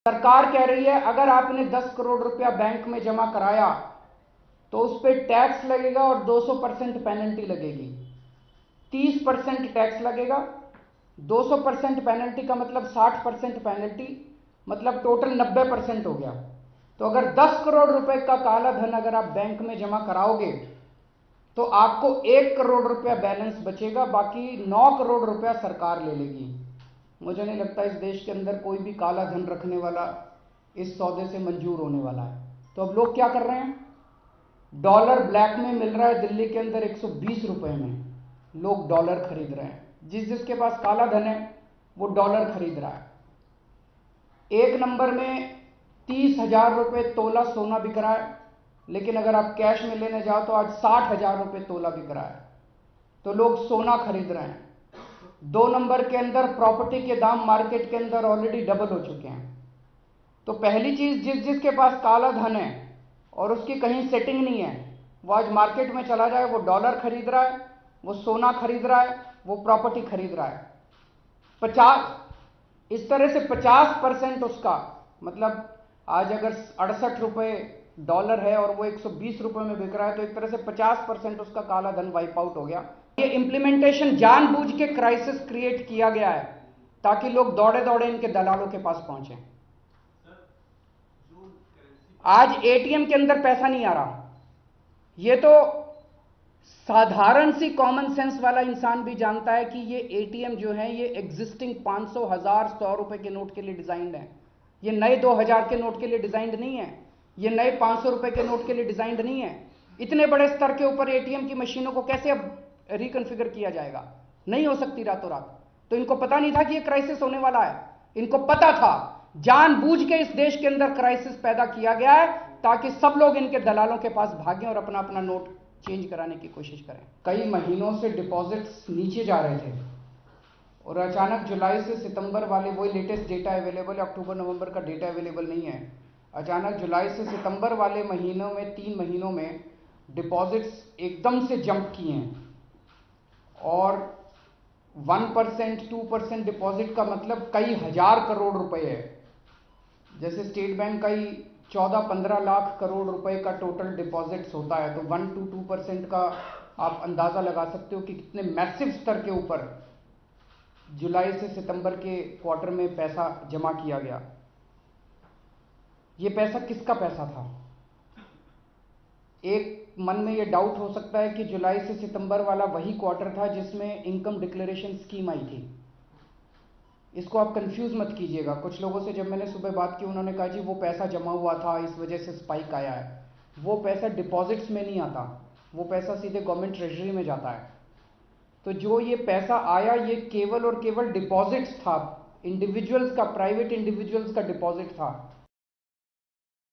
सरकार कह रही है अगर आपने 10 करोड़ रुपया बैंक में जमा कराया तो उस पर टैक्स लगेगा और 200% पेनल्टी लगेगी। 30% टैक्स लगेगा, 200% पेनल्टी का मतलब 60% पेनल्टी, मतलब टोटल 90% हो गया। तो अगर 10 करोड़ रुपए का काला धन अगर आप बैंक में जमा कराओगे तो आपको 1 करोड़ रुपया बैलेंस बचेगा, बाकी 9 करोड़ रुपया सरकार ले लेगी। मुझे नहीं लगता इस देश के अंदर कोई भी काला धन रखने वाला इस सौदे से मंजूर होने वाला है। तो अब लोग क्या कर रहे हैं, डॉलर ब्लैक में मिल रहा है दिल्ली के अंदर 120 रुपए में, लोग डॉलर खरीद रहे हैं। जिसके पास काला धन है वो डॉलर खरीद रहा है। एक नंबर में 30,000 रुपए तोला सोना बिक रहा है, लेकिन अगर आप कैश में लेने जाओ तो आज 60,000 रुपए तोला बिक रहा है। तो लोग सोना खरीद रहे हैं। 2 नंबर के अंदर प्रॉपर्टी के दाम मार्केट के अंदर ऑलरेडी डबल हो चुके हैं। तो पहली चीज, जिसके पास काला धन है और उसकी कहीं सेटिंग नहीं है, वो आज मार्केट में चला जाए, वो डॉलर खरीद रहा है, वो सोना खरीद रहा है, वो प्रॉपर्टी खरीद रहा है। 50 इस तरह से 50% उसका, मतलब आज अगर 68 रुपए डॉलर है और वो 120 रुपए में बिक रहा है, तो एक तरह से 50% उसका काला धन वाइप आउट हो गया। ये इंप्लीमेंटेशन जानबूझ के क्राइसिस क्रिएट किया गया है ताकि लोग दौड़े दौड़े इनके दलालों के पास पहुंचे। आज एटीएम के अंदर पैसा नहीं आ रहा, ये तो साधारण सी कॉमन सेंस वाला इंसान भी जानता है कि ये एटीएम जो है ये एग्जिस्टिंग 500, 1000, 100 रुपए के नोट के लिए डिजाइंड है। ये नए 2000 के नोट के लिए डिजाइंड नहीं है, ये नए 500 रुपए के नोट के लिए डिजाइंड नहीं है। इतने बड़े स्तर के ऊपर एटीएम की मशीनों को कैसे अब रिकॉन्फ़िगर किया जाएगा? नहीं हो सकती रातों रात। तो इनको पता नहीं था कि ये क्राइसिस होने वाला है? इनको पता था, जानबूझ के इस देश के अंदर क्राइसिस पैदा किया गया है ताकि सब लोग इनके दलालों के पास भागें और अपना अपना नोट चेंज कराने की कोशिश करें। कई महीनों से डिपॉजिट्स नीचे जा रहे थे और अचानक जुलाई से सितंबर वाले, वही लेटेस्ट डेटा अवेलेबल है, अक्टूबर नवंबर का डेटा अवेलेबल नहीं है। अचानक जुलाई से सितंबर वाले महीनों में, 3 महीनों में डिपॉजिट्स एकदम से जंप किए हैं। और 1%, 2% डिपॉजिट का मतलब कई हजार करोड़ रुपए है। जैसे स्टेट बैंक का ही 14-15 लाख करोड़ रुपए का टोटल डिपॉजिट्स होता है, तो 1-2% का आप अंदाजा लगा सकते हो कि कितने मैसिव स्तर के ऊपर जुलाई से सितंबर के क्वार्टर में पैसा जमा किया गया। ये पैसा किसका पैसा था? एक मन में ये डाउट हो सकता है कि जुलाई से सितंबर वाला वही क्वार्टर था जिसमें इनकम डिक्लेरेशन स्कीम आई थी। इसको आप कंफ्यूज मत कीजिएगा। कुछ लोगों से जब मैंने सुबह बात की, उन्होंने कहा जी वो पैसा जमा हुआ था इस वजह से स्पाइक आया है। वो पैसा डिपॉजिट्स में नहीं आता, वो पैसा सीधे गवर्नमेंट ट्रेजरी में जाता है। तो जो ये पैसा आया ये केवल और केवल डिपॉजिट्स था, इंडिविजुअल्स का, प्राइवेट इंडिविजुअल्स का डिपॉजिट था।